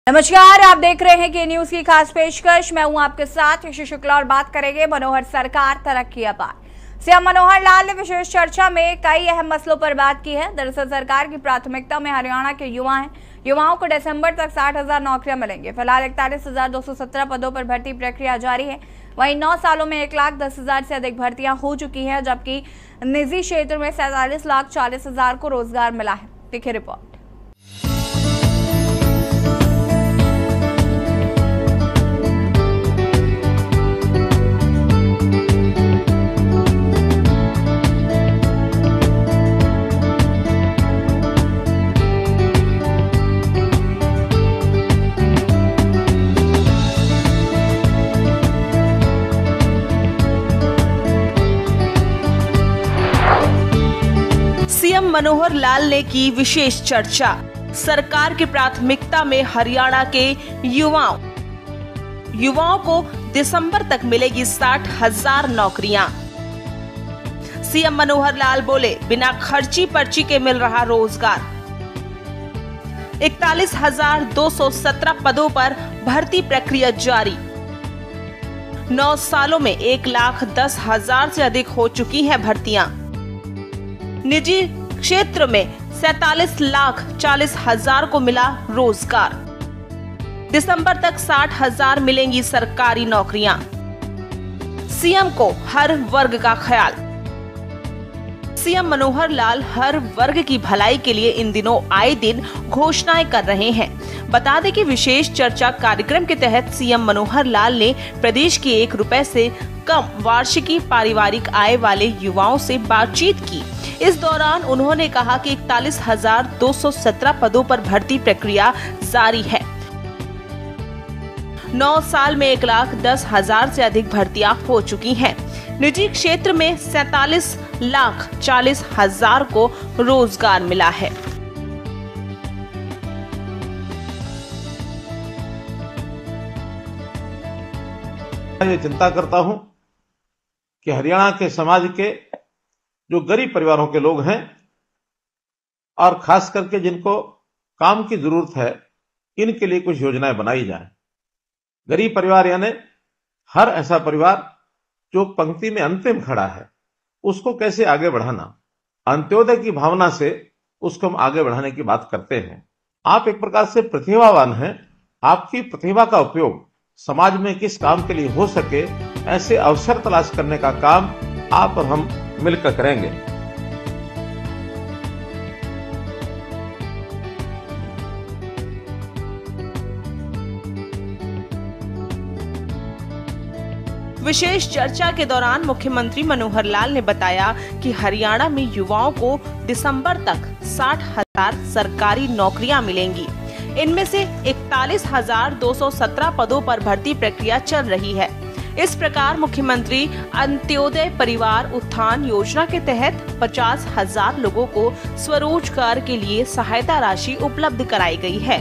नमस्कार, आप देख रहे हैं के न्यूज की खास पेशकश। मैं हूं आपके साथ यशु शुक्ला और बात करेंगे मनोहर सरकार तरक्की अपार। सीएम मनोहर लाल ने विशेष चर्चा में कई अहम मसलों पर बात की है। दरअसल सरकार की प्राथमिकता में हरियाणा के युवा हैं। युवाओं को दिसंबर तक 60,000 नौकरियां मिलेंगी। फिलहाल 41,217 पदों पर भर्ती प्रक्रिया जारी है। वहीं 9 सालों में 1,10,000 से अधिक भर्तियां हो चुकी हैं, जबकि निजी क्षेत्र में 47,40,000 को रोजगार मिला है। देखिए रिपोर्ट। सीएम मनोहर लाल ने की विशेष चर्चा। सरकार की प्राथमिकता में हरियाणा के युवाओं को दिसंबर तक मिलेगी 60,000 नौकरियां। सीएम मनोहर लाल बोले, बिना खर्ची पर्ची के मिल रहा रोजगार। 41,217 पदों पर भर्ती प्रक्रिया जारी। 9 सालों में 1,10,000 से अधिक हो चुकी हैं भर्तियां। निजी क्षेत्र में 47,40,000 को मिला रोजगार। दिसंबर तक 60,000 मिलेंगी सरकारी नौकरियां। सीएम को हर वर्ग का ख्याल। सीएम मनोहर लाल हर वर्ग की भलाई के लिए इन दिनों आए दिन घोषणाएं कर रहे हैं। बता दें कि विशेष चर्चा कार्यक्रम के तहत सीएम मनोहर लाल ने प्रदेश के 1 रुपए से कम वार्षिकी पारिवारिक आय वाले युवाओं से बातचीत की। इस दौरान उन्होंने कहा कि 41,217 पदों पर भर्ती प्रक्रिया जारी है। 9 साल में 1,10,000 से अधिक भर्तियां हो चुकी हैं। निजी क्षेत्र में 47,40,000 को रोजगार मिला है। मैं चिंता करता हूं कि हरियाणा के समाज के जो गरीब परिवारों के लोग हैं और खास करके जिनको काम की जरूरत है, इनके लिए कुछ योजनाएं बनाई जाए। गरीब परिवार यानी हर ऐसा परिवार जो पंक्ति में अंतिम खड़ा है, उसको कैसे आगे बढ़ाना, अंत्योदय की भावना से उसको हम आगे बढ़ाने की बात करते हैं। आप एक प्रकार से प्रतिभावान हैं। आपकी प्रतिभा का उपयोग समाज में किस काम के लिए हो सके, ऐसे अवसर तलाश करने का काम आप और हम मिलकर करेंगे। विशेष चर्चा के दौरान मुख्यमंत्री मनोहर लाल ने बताया कि हरियाणा में युवाओं को दिसंबर तक 60,000 सरकारी नौकरियां मिलेंगी। इनमें से 41,217 पदों पर भर्ती प्रक्रिया चल रही है। इस प्रकार मुख्यमंत्री अंत्योदय परिवार उत्थान योजना के तहत 50,000 लोगों को स्वरोजगार के लिए सहायता राशि उपलब्ध कराई गई है।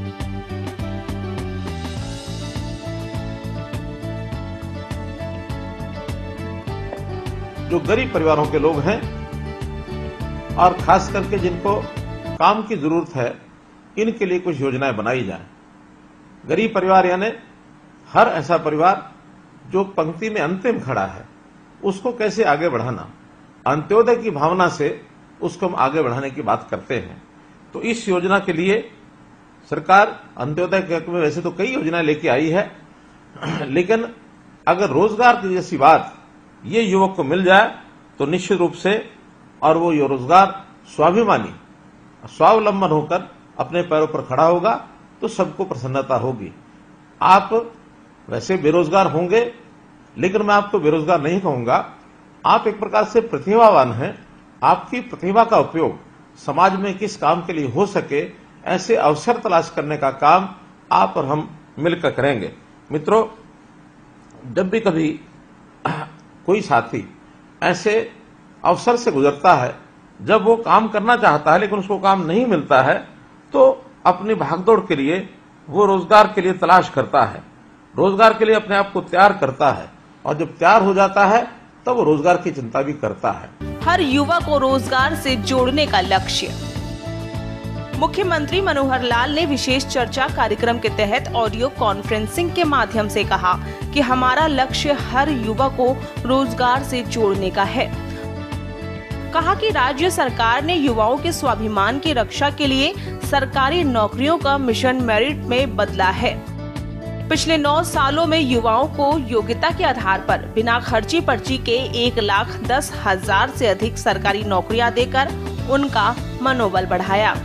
जो गरीब परिवारों के लोग हैं और खास करके जिनको काम की जरूरत है, इनके लिए कुछ योजनाएं बनाई जाए। गरीब परिवार यानी हर ऐसा परिवार जो पंक्ति में अंतिम खड़ा है, उसको कैसे आगे बढ़ाना, अंत्योदय की भावना से उसको हम आगे बढ़ाने की बात करते हैं। तो इस योजना के लिए सरकार अंत्योदय के हक में वैसे तो कई योजनाएं लेके आई है, लेकिन अगर रोजगार की जैसी बात ये युवक को मिल जाए तो निश्चित रूप से और वो ये रोजगार स्वाभिमानी स्वावलंबन होकर अपने पैरों पर खड़ा होगा तो सबको प्रसन्नता होगी। आप वैसे बेरोजगार होंगे, लेकिन मैं आपको बेरोजगार नहीं कहूंगा। आप एक प्रकार से प्रतिभावान हैं। आपकी प्रतिभा का उपयोग समाज में किस काम के लिए हो सके, ऐसे अवसर तलाश करने का काम आप और हम मिलकर करेंगे। मित्रों, जब भी कभी कोई साथी ऐसे अवसर से गुजरता है, जब वो काम करना चाहता है लेकिन उसको काम नहीं मिलता है, तो अपनी भागदौड़ के लिए वो रोजगार के लिए तलाश करता है, रोजगार के लिए अपने आप को तैयार करता है, और जब तैयार हो जाता है तब वो रोजगार की चिंता भी करता है। हर युवा को रोजगार से जोड़ने का लक्ष्य। मुख्यमंत्री मनोहर लाल ने विशेष चर्चा कार्यक्रम के तहत ऑडियो कॉन्फ्रेंसिंग के माध्यम से कहा कि हमारा लक्ष्य हर युवा को रोजगार से जोड़ने का है। कहा कि राज्य सरकार ने युवाओं के स्वाभिमान की रक्षा के लिए सरकारी नौकरियों का मिशन मेरिट में बदला है। पिछले 9 सालों में युवाओं को योग्यता के आधार पर बिना खर्ची पर्ची के 1,10,000 से अधिक सरकारी नौकरियां देकर उनका मनोबल बढ़ाया।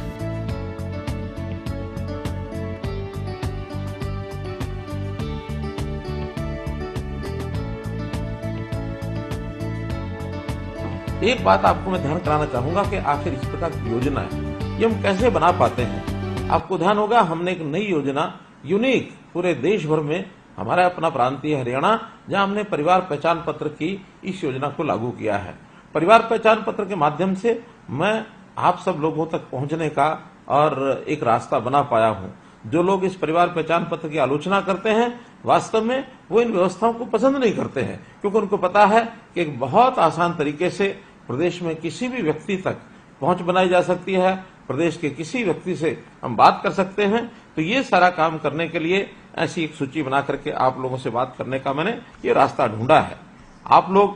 एक बात आपको मैं ध्यान कराना चाहूंगा कि आखिर इस प्रकार की योजना है ये हम कैसे बना पाते हैं। आपको ध्यान होगा हमने एक नई योजना यूनिक पूरे देश भर में, हमारा अपना प्रांतीय हरियाणा, जहां हमने परिवार पहचान पत्र की इस योजना को लागू किया है। परिवार पहचान पत्र के माध्यम से मैं आप सब लोगों तक पहुंचने का और एक रास्ता बना पाया हूं। जो लोग इस परिवार पहचान पत्र की आलोचना करते हैं वास्तव में वो इन व्यवस्थाओं को पसंद नहीं करते हैं, क्योंकि उनको पता है कि एक बहुत आसान तरीके से प्रदेश में किसी भी व्यक्ति तक पहुंच बनाई जा सकती है, प्रदेश के किसी व्यक्ति से हम बात कर सकते हैं। तो ये सारा काम करने के लिए ऐसी एक सूची बना करके आप लोगों से बात करने का मैंने ये रास्ता ढूंढा है। आप लोग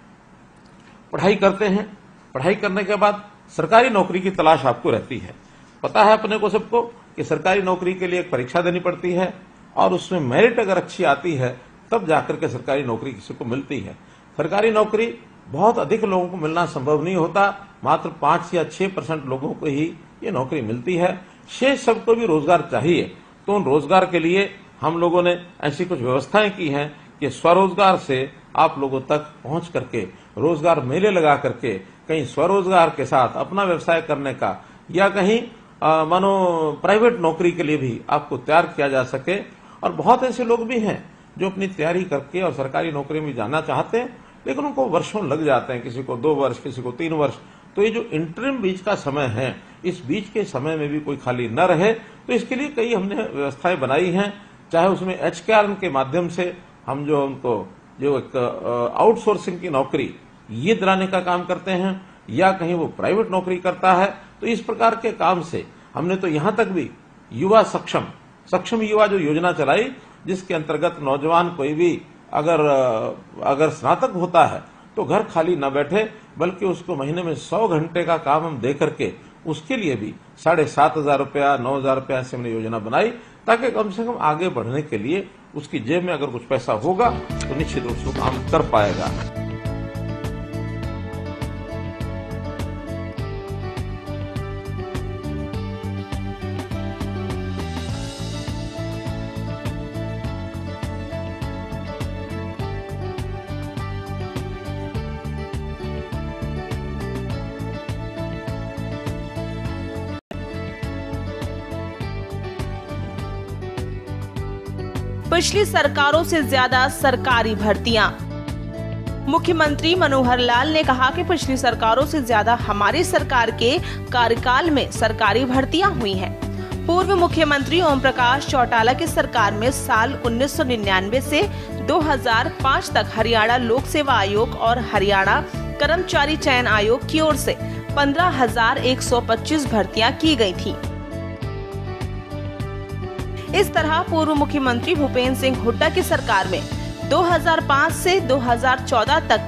पढ़ाई करते हैं, पढ़ाई करने के बाद सरकारी नौकरी की तलाश आपको रहती है। पता है अपने को सबको कि सरकारी नौकरी के लिए एक परीक्षा देनी पड़ती है और उसमें मेरिट अगर अच्छी आती है तब जाकर के सरकारी नौकरी किसी को मिलती है। सरकारी नौकरी बहुत अधिक लोगों को मिलना संभव नहीं होता, मात्र 5 या 6% लोगों को ही ये नौकरी मिलती है। शेष सबको भी रोजगार चाहिए। तो उन रोजगार के लिए हम लोगों ने ऐसी कुछ व्यवस्थाएं की हैं कि स्वरोजगार से आप लोगों तक पहुंच करके, रोजगार मेले लगा करके, कहीं स्वरोजगार के साथ अपना व्यवसाय करने का या कहीं मानो प्राइवेट नौकरी के लिए भी आपको तैयार किया जा सके। और बहुत ऐसे लोग भी हैं जो अपनी तैयारी करके और सरकारी नौकरी में जाना चाहते हैं, लेकिन उनको वर्षों लग जाते हैं, किसी को 2 वर्ष, किसी को 3 वर्ष। तो ये जो इंटरिम बीच का समय है, इस बीच के समय में भी कोई खाली न रहे, तो इसके लिए कई हमने व्यवस्थाएं बनाई हैं। चाहे उसमें HKRN के माध्यम से हम जो उनको जो एक आउटसोर्सिंग की नौकरी ये दिलाने का काम करते हैं, या कहीं वो प्राइवेट नौकरी करता है। तो इस प्रकार के काम से हमने तो यहां तक भी युवा सक्षम युवा जो योजना चलाई, जिसके अंतर्गत नौजवान कोई भी अगर स्नातक होता है तो घर खाली न बैठे, बल्कि उसको महीने में 100 घंटे का काम हम दे करके उसके लिए भी 7,500 रुपया, 9,000 रुपया ऐसे हमने योजना बनाई, ताकि कम से कम आगे बढ़ने के लिए उसकी जेब में अगर कुछ पैसा होगा तो निश्चित रूप से काम कर पाएगा। पिछली सरकारों से ज्यादा सरकारी भर्तियां। मुख्यमंत्री मनोहर लाल ने कहा कि पिछली सरकारों से ज्यादा हमारी सरकार के कार्यकाल में सरकारी भर्तियां हुई हैं। पूर्व मुख्यमंत्री ओम प्रकाश चौटाला की सरकार में साल 1999 से 2005 तक हरियाणा लोक सेवा आयोग और हरियाणा कर्मचारी चयन आयोग की ओर से 15,125 भर्तियां की गई थी। इस तरह पूर्व मुख्यमंत्री भूपेंद्र सिंह हुड्डा की सरकार में 2005 से 2014 तक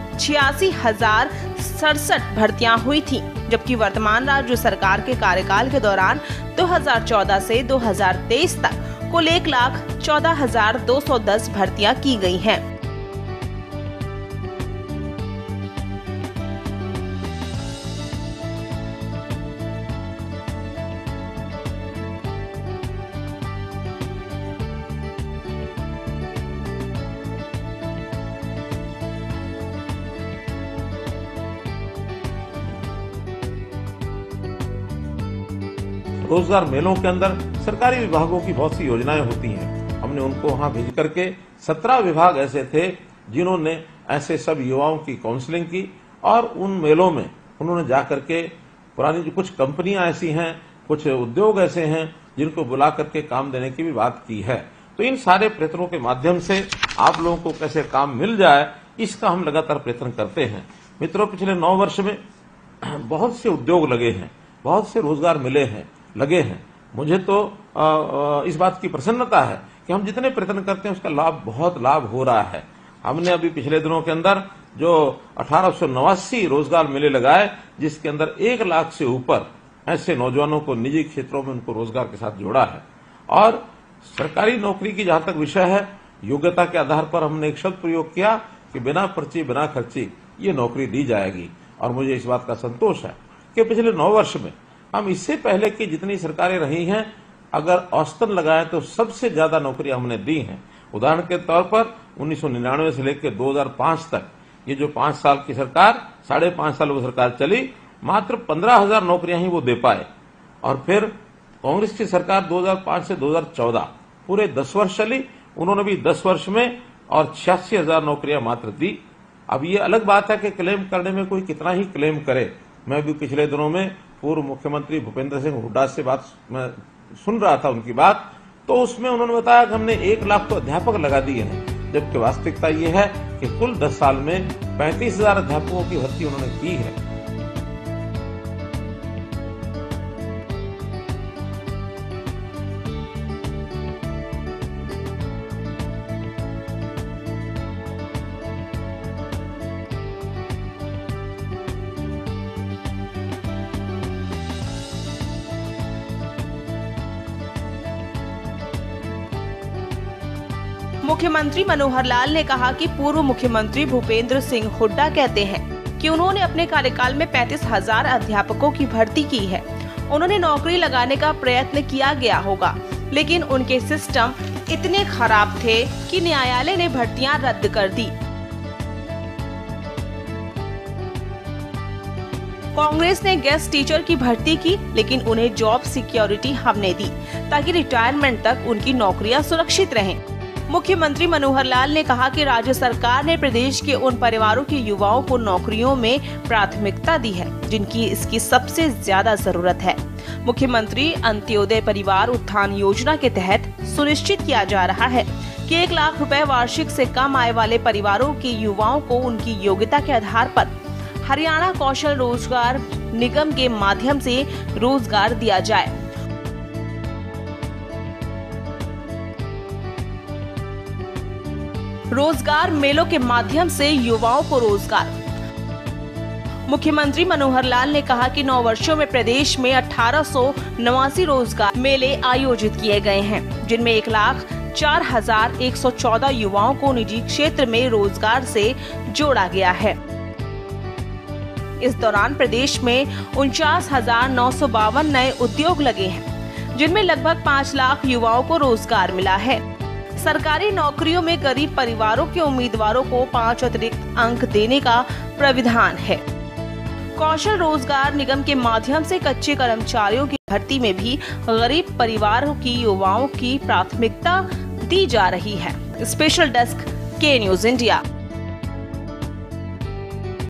86,067 भर्तियां हुई थीं, जबकि वर्तमान राज्य सरकार के कार्यकाल के दौरान 2014 से 2023 तक कुल 1,14,210 भर्तियां की गई हैं। रोजगार मेलों के अंदर सरकारी विभागों की बहुत सी योजनाएं होती हैं। हमने उनको वहां भेज करके 17 विभाग ऐसे थे जिन्होंने ऐसे सब युवाओं की काउंसलिंग की, और उन मेलों में उन्होंने जाकर के पुरानी जो कुछ कंपनियां ऐसी हैं, कुछ उद्योग ऐसे हैं जिनको बुला करके काम देने की भी बात की है। तो इन सारे प्रयत्नों के माध्यम से आप लोगों को कैसे काम मिल जाए, इसका हम लगातार प्रयत्न करते हैं। मित्रों, पिछले 9 वर्ष में बहुत से उद्योग लगे हैं, बहुत से रोजगार मिले हैं। लगे हैं। मुझे तो इस बात की प्रसन्नता है कि हम जितने प्रयत्न करते हैं उसका बहुत लाभ हो रहा है। हमने अभी पिछले दिनों के अंदर जो 1889 रोजगार मेले लगाए, जिसके अंदर 1 लाख से ऊपर ऐसे नौजवानों को निजी क्षेत्रों में उनको रोजगार के साथ जोड़ा है। और सरकारी नौकरी की जहां तक विषय है, योग्यता के आधार पर हमने एक शब्द प्रयोग किया कि बिना पर्ची बिना खर्ची ये नौकरी दी जाएगी। और मुझे इस बात का संतोष है कि पिछले 9 वर्ष में हम इससे पहले की जितनी सरकारें रही हैं, अगर औसतन लगाएं तो सबसे ज्यादा नौकरियां हमने दी हैं। उदाहरण के तौर पर 1999 से लेकर 2005 तक ये जो 5 साल की सरकार, 5.5 साल वो सरकार चली, मात्र 15,000 नौकरियां ही वो दे पाए। और फिर कांग्रेस की सरकार 2005 से 2014 पूरे 10 वर्ष चली, उन्होंने भी 10 वर्ष में और 86,000 नौकरियां मात्र दी। अब ये अलग बात है कि क्लेम करने में कोई कितना ही क्लेम करे। मैं भी पिछले दिनों में पूर्व मुख्यमंत्री भूपेंद्र सिंह हुड्डा से बात मैं सुन रहा था, उनकी बात, तो उसमें उन्होंने बताया कि हमने 1 लाख तो अध्यापक लगा दिए हैं, जबकि वास्तविकता ये है कि कुल 10 साल में 35,000 अध्यापकों की भर्ती उन्होंने की है। मुख्यमंत्री मनोहर लाल ने कहा कि पूर्व मुख्यमंत्री भूपेंद्र सिंह हुड्डा कहते हैं कि उन्होंने अपने कार्यकाल में 35,000 अध्यापकों की भर्ती की है। उन्होंने नौकरी लगाने का प्रयत्न किया गया होगा, लेकिन उनके सिस्टम इतने खराब थे कि न्यायालय ने भर्तियां रद्द कर दी। कांग्रेस ने गेस्ट टीचर की भर्ती की, लेकिन उन्हें जॉब सिक्योरिटी हमने दी ताकि रिटायरमेंट तक उनकी नौकरियां सुरक्षित रहें। मुख्यमंत्री मनोहर लाल ने कहा कि राज्य सरकार ने प्रदेश के उन परिवारों के युवाओं को नौकरियों में प्राथमिकता दी है जिनकी इसकी सबसे ज्यादा जरूरत है। मुख्यमंत्री अंत्योदय परिवार उत्थान योजना के तहत सुनिश्चित किया जा रहा है कि 1 लाख रुपए वार्षिक से कम आय वाले परिवारों के युवाओं को उनकी योग्यता के आधार पर हरियाणा कौशल रोजगार निगम के माध्यम से रोजगार दिया जाए। रोजगार मेलों के माध्यम से युवाओं को रोजगार। मुख्यमंत्री मनोहर लाल ने कहा कि 9 वर्षों में प्रदेश में 1889 रोजगार मेले आयोजित किए गए हैं, जिनमें 1,04,114 युवाओं को निजी क्षेत्र में रोजगार से जोड़ा गया है। इस दौरान प्रदेश में 49,952 नए उद्योग लगे हैं, जिनमें लगभग 5 लाख युवाओं को रोजगार मिला है। सरकारी नौकरियों में गरीब परिवारों के उम्मीदवारों को 5 अतिरिक्त अंक देने का प्राविधान है। कौशल रोजगार निगम के माध्यम से कच्चे कर्मचारियों की भर्ती में भी गरीब परिवारों की युवाओं की प्राथमिकता दी जा रही है। स्पेशल डेस्क के न्यूज़ इंडिया।